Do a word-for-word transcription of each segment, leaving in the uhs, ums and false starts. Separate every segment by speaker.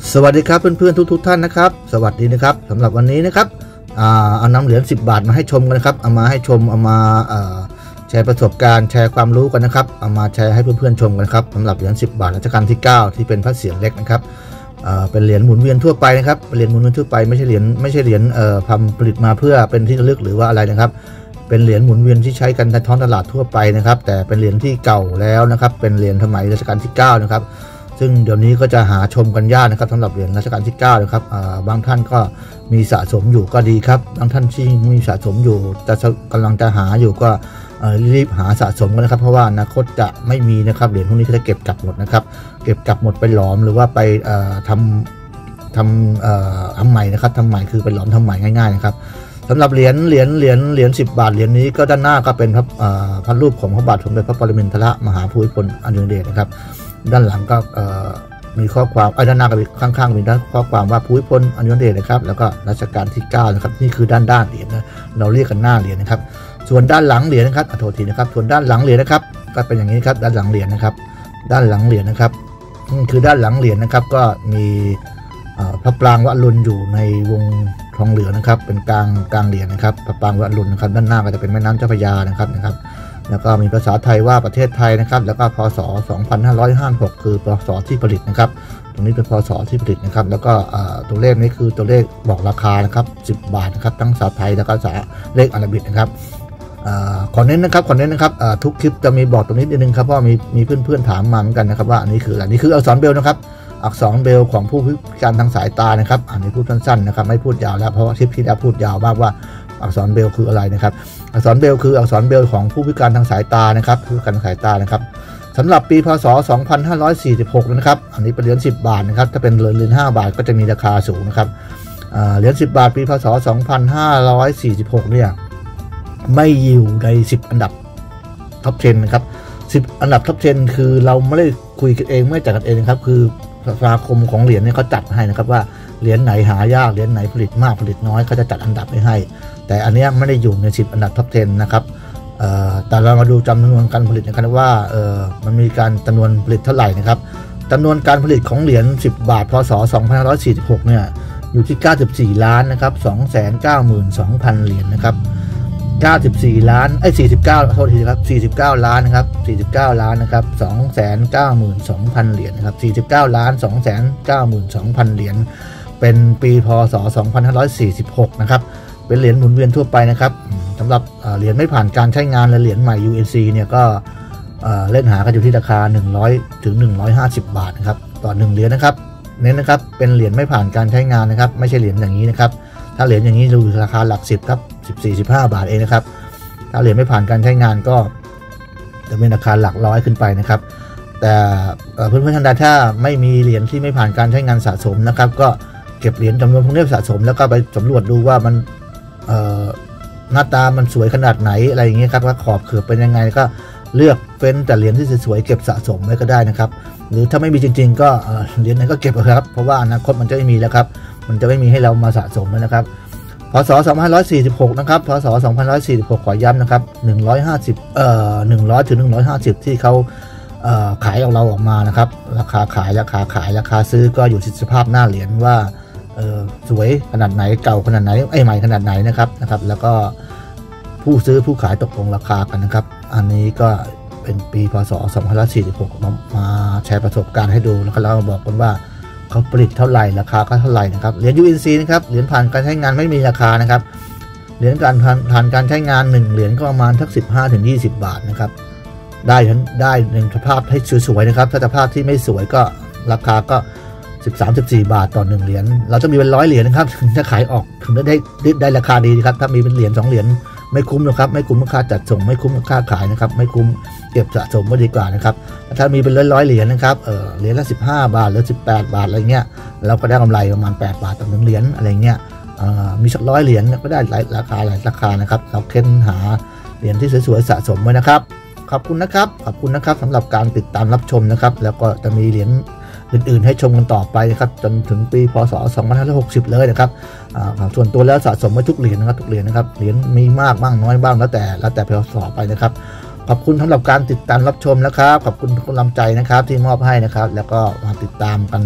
Speaker 1: สวัสดีครับเพื่อนๆทุกๆท่านนะครับสวัสดีนะครับสำหรับวันนี้นะครับเอานำเหรียญสิบบาทมาให้ชมกันนะครับเอามาให้ชมเอามาแชร์ประสบการณ์แชร์ความรู้กันนะครับเอามาแชร์ให้เพื่อนๆชมกันครับสำหรับเหรียญสิบบาทรัชกาลที่เก้าที่เป็นพระเศียรเล็กนะครับเป็นเหรียญหมุนเวียนทั่วไปนะครับเป็นเหรียญหมุนเวียนทั่วไปไม่ใช่เหรียญไม่ใช่เหรียญทำผลิตมาเพื่อเป็นที่ระลึกหรือว่าอะไรนะครับเป็นเหรียญหมุนเวียนที่ใช้กันในท้องตลาดทั่วไปนะครับแต่เป็นเหรียญที่เก่าแล้วนะครับเป็นเหรียญสมัยรัชกาลที่เก้านะครับซึ่งเดี๋ยวนี้ก็จะหาชมกันยากนะครับสำหรับเหรียญรัชกาลที่เก้านะครับบางท่านก็มีสะสมอยู่ก็ดีครับบางท่านที่มีสะสมอยู่จะกำลังจะหาอยู่ก็รีบหาสะสมกันนะครับเพราะว่าอนาคตจะไม่มีนะครับเหรียญพวกนี้ก็จะเก็บกลับหมดนะครับเก็บกลับหมดไปหลอมหรือว่าไปทำทำทำใหม่นะครับทำใหม่คือไปหลอมทำใหม่ง่ายๆนะครับสำหรับเหรียญเหรียญเหรียญเหรียญสิบบาทเหรียญนี้ก็ด้านหน้าก็เป็นพระพระรูปของพระบาทสมเด็จพระปรมินทรมหาภูมิพลอดุลยเดชนะครับด้านหลังก็มีข้อความด้านหน้าก็มีข้างๆมีด้านข้อความว่าภูมิพลอดุลยเดชนะครับแล้วก็รัชกาลที่เก้านะครับนี่คือด้านด้านเหรียญนะเราเรียกกันหน้าเหรียญนะครับส่วนด้านหลังเหรียญนะครับขอโทษทีนะครับส่วนด้านหลังเหรียญนะครับก็เป็นอย่างนี้ครับด้านหลังเหรียญนะครับด้านหลังเหรียญนะครับนี่คือด้านหลังเหรียญนะครับก็มีพระปรางวรุณอยู่ในวงทองเหลืองนะครับเป็นกลางกลางเหรียญนะครับพระปรางวรุณนะครับด้านหน้าก็จะเป็นแม่น้ำเจ้าพระยานะครับนะครับแล้วก็มีภาษาไทยว่าประเทศไทยนะครับแล้วก็พศสองพันห้าร้อยห้าสิบหกคือพศที่ผลิตนะครับตรงนี้เป็นพศที่ผลิตนะครับแล้วก็ตัวเลขนี้คือตัวเลขบอกราคานะครับสิบบาทนะครับทั้งภาษาไทยแล้วก็ภาษาเลขอาราบิกนะครับขอเน้นนะครับขอเน้นนะครับทุกคลิปจะมีบอกตรงนี้นิดนึงครับเพราะมีมีเพื่อนๆถามมาเหมือนกันนะครับว่าอันนี้คืออะไรนี่คืออักษรเบรลนะครับอักษรเบรลของผู้พิการทางสายตานะครับอันนี้พูดสั้นๆนะครับไม่พูดยาวแล้วเพราะว่าคลิปที่แล้วพูดยาวมากว่าอักษรเบรลคืออะไรนะครับอักษรเบรลคืออักษรเบรลของผู้พิการทางสายตานะครับผู้พิการทางสายตานะครับสำหรับปีพศสองพันห้าร้อยสี่สิบหกนะครับอันนี้เป็นเหรียญสิบบาทนะครับถ้าเป็นเหรียญห้าบาทก็จะมีราคาสูงนะครับเหรียญสิบบาทปีพศสองพันห้าร้อยสี่สิบหกเนี่ยไม่อยู่ในสิบอันดับท็อปสิบนะครับสิบอันดับท็อปสิบคือเราไม่ได้คุยกันเองไม่จัดกันเองนะครับคือสมาคมของเหรียญเนี่ยเขาจัดให้นะครับว่าเหรียญไหนหายากเหรียญไหนผลิตมากผลิตน้อยเขาจะจัดอันดับไว้ให้แต่อันนี้ไม่ได้อยู่ในสิบอันดับท็อปสิบนะครับแต่เรามาดูจำนวนการผลิตกันว่ามันมีการจำนวนผลิตเท่าไหร่นะครับจำนวนการผลิตของเหรียญสิบบาทพศสองพันห้าร้อยสี่สิบหกเนี่ยอยู่ที่เก้าสิบสี่ล้านนะครับ สองแสนเก้าหมื่นสองพัน เหรียญนะครับเก้าสิบสี่ล้านไอ้สี่สิบเก้าโทษทีครับสี่สิบเก้าล้านนะครับสี่สิบเก้าล้านนะครับ สองแสนเก้าหมื่นสองพัน เหรียญนะครับสี่สิบเก้าล้าน สองแสนเก้าหมื่นสองพัน เหรียญเป็นปีพศสองพันห้าร้อยสี่สิบหกนะครับเป็นเหรียญหมุนเวียนทั่วไปนะครับสำหรับเหรียญไม่ผ่านการใช้งานและเหรียญใหม่ ยู เอ็น ซี เนี่ยก็เล่นหากันอยู่ที่ราคาหนึ่งร้อยถึงหนึ่งร้อยห้าสิบบาทนะครับต่อหนึ่งเหรียญนะครับเน้นนะครับเป็นเหรียญไม่ผ่านการใช้งานนะครับไม่ใช่เหรียญอย่างนี้นะครับถ้าเหรียญอย่างนี้ดูราคาหลักสิบครับสิบสี่ สิบห้าบาทเองนะครับถ้าเหรียญไม่ผ่านการใช้งานก็จะเป็นราคาหลักร้อยขึ้นไปนะครับแต่เพื่อนๆท่านใดถ้าไม่มีเหรียญที่ไม่ผ่านการใช้งานสะสมนะครับก็เก็บเหรียญจำนวนพวกนี้สะสมแล้วก็ไปสำรวจดูว่ามันหน้าตามันสวยขนาดไหนอะไรอย่างเงี้ยครับว่าขอบเขือบเป็นยังไงก็เลือกเฟ้นแต่เหรียญที่สวยๆเก็บสะสมไว้ก็ได้นะครับหรือถ้าไม่มีจริงๆก็เหรียญนั้นก็เก็บครับเพราะว่าอนาคตมันจะไม่มีแล้วครับมันจะไม่มีให้เรามาสะสมแล้วนะครับพศสองพันห้าร้อยสี่สิบหกนะครับพศสองพันห้าร้อยสี่สิบหกขอย้ำนะครับหนึ่งร้อยห้าสิบเอ่อหนึ่งร้อยถึงหนึ่งร้อยห้าสิบที่เขาเอ่อขายของเราออกมานะครับราคาขายราคาขายราคาซื้อก็อยู่ที่สภาพหน้าเหรียญว่าเออสวยขนาดไหนเก่าขนาดไหนไอ้ใหม่ขนาดไหนนะครับนะครับแล้วก็ผู้ซื้อผู้ขายตกลงราคากันนะครับอันนี้ก็เป็นปีพศสองพันห้าร้อยสี่สิบหกมามาแชร์ประสบการณ์ให้ดูแล้วก็เราบอกกันว่าเขาผลิตเท่าไหร่ราคาก็เท่าไหร่นะครับเหรียญ ยู เอ็น ซี นะครับเหรียญผ่านการใช้งานไม่มีราคานะครับเหรียญการผ่านการใช้งานหนึ่งเหรียญก็ประมาณทักสิบห้าถึงยี่สิบบาทนะครับได้ได้หนึ่งสภาพให้สวยๆนะครับถ้าสภาพที่ไม่สวยก็ราคาก็สิบสาม สิบสี่บาทต่อหนึ่งเหรียญเราจะมีเป็นร้อยเหรียญนะครับถึงจะขายออกถึงได้ได้ได้ราคาดีครับถ้ามีเป็นเหรียญสองเหรียญไม่คุ้มนะครับไม่คุ้มค่าจัดส่งไม่คุ้มค่าขายนะครับไม่คุ้มเก็บสะสมก็ดีกว่านะครับถ้ามีเป็นร้อยร้อยเหรียญนะครับเออเหรียญละสิบห้าบาทหรือสิบแปดบาทอะไรเงี้ยเราก็ได้กำไรประมาณแปดบาทต่อหนึ่งเหรียญอะไรเงี้ยมีสักร้อยเหรียญก็ได้หลายราคาหลายราคานะครับเราเค้นหาเหรียญที่สวยๆสะสมไว้นะครับขอบคุณนะครับขอบคุณนะครับสำหรับการติดตามรับชมนะครับแล้วก็จะมีเหรียญอื่นๆให้ชมกันต่อไปนะครับจนถึงปีพศสองพันห้าร้อยหกสิบเลยนะครับส่วนตัวแล้วสะสมไว้ทุกเหรียญนะครับทุกเหรียญนะครับเหรียญมีมากบ้างน้อยบ้างแล้วแต่แล้วแต่พศไปนะครับขอบคุณสำหรับการติดตามรับชมนะครับขอบคุณทุกกำลังใจนะครับที่มอบให้นะครับแล้วก็มาติดตามกัน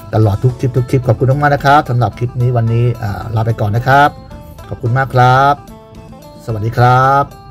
Speaker 1: ตลอดทุกคลิปทุกคลิปขอบคุณมากๆนะครับสำหรับคลิปนี้วันนี้ลาไปก่อนนะครับขอบคุณมากครับสวัสดีครับ